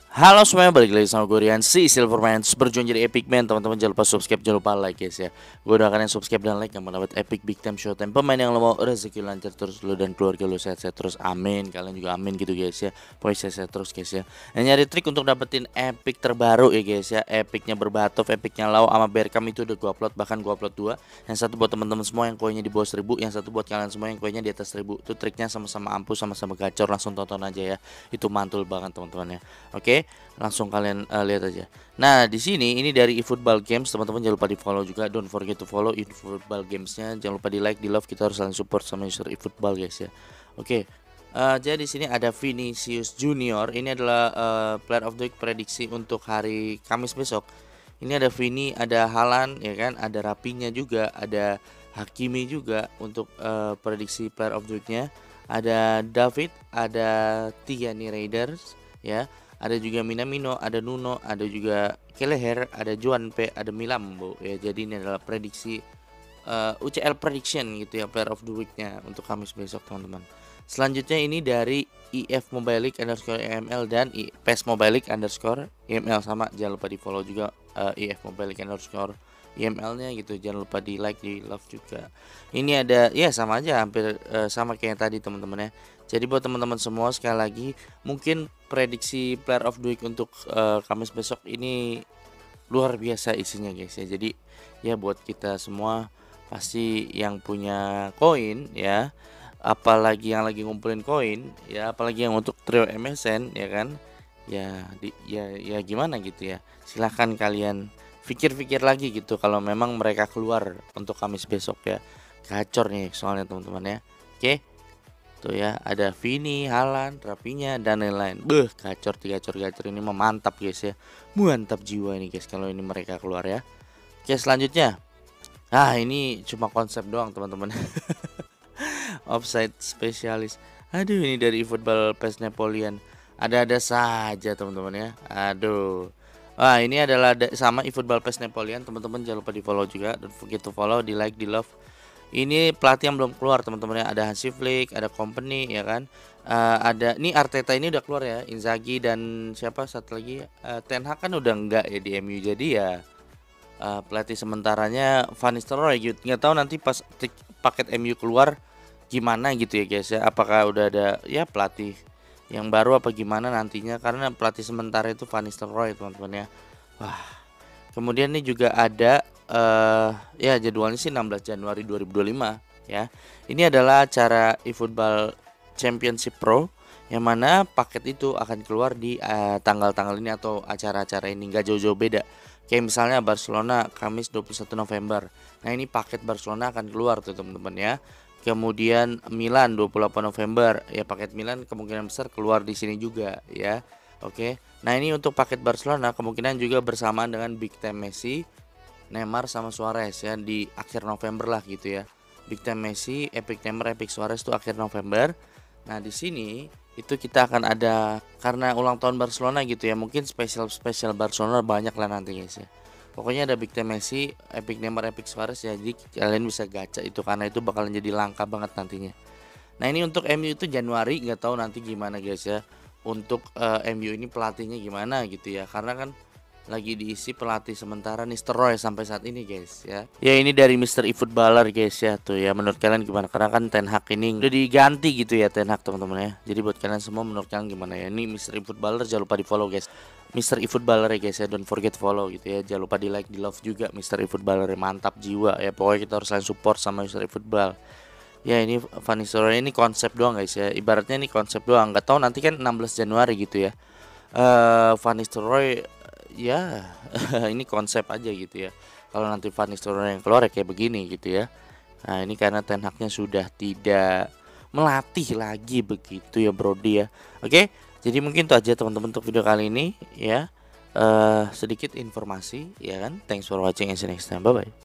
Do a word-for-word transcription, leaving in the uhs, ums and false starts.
Halo semuanya, balik lagi sama gue Rian si Silverman. Terus berjuang jadi Epic Man. Teman-teman jangan lupa subscribe, jangan lupa like guys ya. Gue doakan yang subscribe dan like yang mendapat Epic Big Time Showtime. Pemain yang lo mau rezeki lancar terus, lo dan keluarga lo sehat-sehat terus, amin. Kalian juga amin gitu guys ya. Pokoknya sehat-sehat terus guys ya. Yang nyari trik untuk dapetin Epic terbaru ya guys ya. Epicnya berbatov, Epicnya Lau sama Berkam itu udah gue upload. Bahkan gue upload dua. Yang satu buat teman-teman semua yang koinnya di bawah seribu, yang satu buat kalian semua yang koinnya di atas seribu. Itu triknya sama-sama ampuh, sama-sama gacor. Langsung tonton aja ya. Itu mantul banget teman-teman ya. Oke, langsung kalian uh, lihat aja. Nah, di sini ini dari eFootball Games, teman-teman jangan lupa di-follow juga. Don't forget to follow eFootball Games-nya. Jangan lupa di-like, di-love, kita harus saling support sama user eFootball guys ya. Oke. Uh, jadi di sini ada Vinicius Junior. Ini adalah uh, player of the week prediksi untuk hari Kamis besok. Ini ada Vini, ada Haaland ya kan, ada Rapinya juga, ada Hakimi juga untuk uh, prediksi player of the week-nya. Ada David, ada Tierney Raiders ya. Ada juga Minamino, ada Nuno, ada juga Kelleher, ada Juan P, ada Milambo ya. Jadi ini adalah prediksi uh, U C L prediction gitu ya, player of the week-nya untuk Kamis besok teman-teman. Selanjutnya ini dari I F Mobile League underscore E M L dan I P E S Mobile League underscore E M L, sama jangan lupa di follow juga uh, I F Mobile League underscore E M L-nya gitu. Jangan lupa di like, di love juga. Ini ada ya sama aja hampir uh, sama kayak yang tadi teman-teman ya. Jadi buat teman-teman semua sekali lagi, mungkin prediksi player of the week untuk uh, Kamis besok ini luar biasa isinya guys ya. Jadi ya buat kita semua pasti yang punya koin ya, apalagi yang lagi ngumpulin koin ya, apalagi yang untuk trio M S N ya kan. Ya di, ya ya gimana gitu ya. Silahkan kalian pikir-pikir lagi gitu kalau memang mereka keluar untuk Kamis besok ya. Gacor nih soalnya teman-teman ya. Oke. Tuh ya, ada Vini, Haaland, Rapinya dan lain-lain. Beuh, gacor, gacor, gacor ini mah mantap guys ya. Mantap jiwa ini guys kalau ini mereka keluar ya. Oke, selanjutnya. Ah, ini cuma konsep doang teman-teman. Offside spesialis. Aduh, ini dari football P E S Napoleon. Ada-ada saja teman-teman ya. Aduh. Wah, ini adalah sama eFootball P E S Napoleon, teman-teman jangan lupa di-follow juga. Don't forget to follow, di like, di love. Ini pelatih yang belum keluar teman-teman ya. Ada Hansi Flick, ada Company ya kan. Uh, ada ini Arteta ini udah keluar ya. Inzaghi dan siapa satu lagi uh, Ten Hag kan udah enggak ya di M U. Jadi ya uh, pelatih sementaranya Van Nistelrooy gitu. Nggak tahu nanti pas paket M U keluar gimana gitu ya guys ya. Apakah udah ada ya pelatih yang baru apa gimana nantinya, karena pelatih sementara itu Van Nistelrooy teman-teman ya. Wah. Kemudian ini juga ada uh, ya jadwalnya sih enam belas Januari dua ribu dua puluh lima ya. Ini adalah acara eFootball Championship Pro yang mana paket itu akan keluar di uh, tanggal-tanggal ini atau acara-acara ini, nggak jauh-jauh beda. Kayak misalnya Barcelona Kamis dua puluh satu November. Nah, ini paket Barcelona akan keluar tuh teman-teman ya. Kemudian Milan dua puluh delapan November ya, paket Milan kemungkinan besar keluar di sini juga ya. Oke. Nah, ini untuk paket Barcelona kemungkinan juga bersamaan dengan Big Time Messi, Neymar sama Suarez ya di akhir November lah gitu ya. Big Time Messi, Epic Neymar, Epic Suarez itu akhir November. Nah, di sini itu kita akan ada karena ulang tahun Barcelona gitu ya. Mungkin spesial-spesial Barcelona banyak lah nanti guys ya. Pokoknya ada Big Time Messi, Epic Neymar, Epic Suarez ya. Jadi kalian bisa gacha itu karena itu bakalan jadi langka banget nantinya. Nah, ini untuk M U itu Januari, nggak tahu nanti gimana guys ya. Untuk uh, M U ini pelatihnya gimana gitu ya, karena kan lagi diisi pelatih sementara Nistelrooy sampai saat ini guys ya. Ya ini dari Mister eFootballer guys ya. Tuh ya, menurut kalian gimana? Karena kan Ten Hag ini udah diganti gitu ya Ten Hag teman-teman ya. Jadi buat kalian semua menurut kalian gimana ya? Ini Mister eFootballer, jangan lupa di follow guys. Mister eFootballer ya guys ya, don't forget follow gitu ya. Jangan lupa di like, di love juga Mister eFootballer, mantap jiwa ya. Pokoknya kita harus saling support sama Mister eFootball. Ya ini Van Nistelrooy ini konsep doang guys ya. Ibaratnya ini konsep doang. Nggak tahu nanti kan enam belas Januari gitu ya. Eh uh, Van Nistelrooy ya ini konsep aja gitu ya. Kalau nanti Van Nistelrooy yang keluar ya kayak begini gitu ya. Nah, ini karena Ten Hag-nya sudah tidak melatih lagi begitu ya Brody ya. Oke, jadi mungkin itu aja teman-teman untuk video kali ini ya. Uh, sedikit informasi ya kan. Thanks for watching and see you next time. Bye bye.